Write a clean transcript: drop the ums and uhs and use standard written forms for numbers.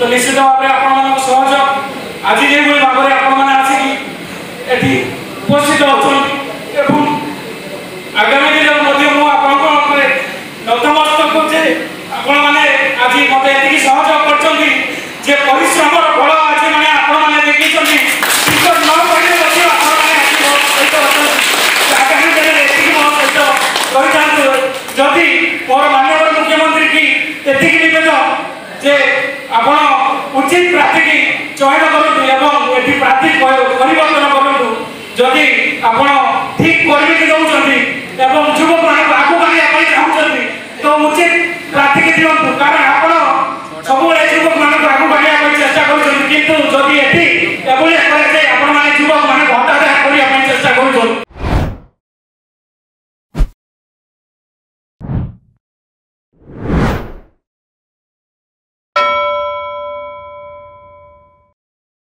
तो निश्चित भाव में आपण सहयोग आज जो भाव में आपण मैंने उपस्थित होती आगामी दिन मुझे नतमस्तक जे आपण मैंने आज मत सहयोग कर